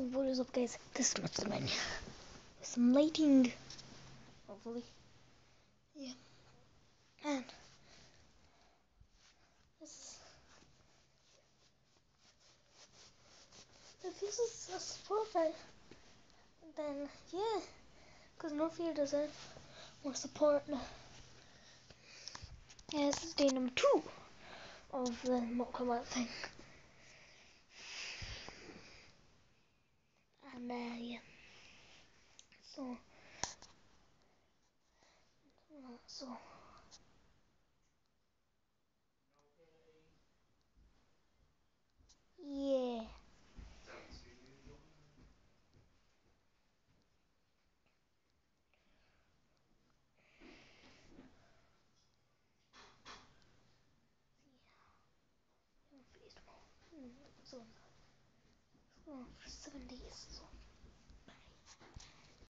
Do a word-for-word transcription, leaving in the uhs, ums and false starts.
what is up, guys? This is Maxman. Some lighting, hopefully. Yeah. And this, if this is a support band, then yeah, because no fear doesn't more support. Yeah, this is day number two of the Mortal Kombat thing. And uh, yeah. So, uh, so. Yeah. So, so for seven days. So.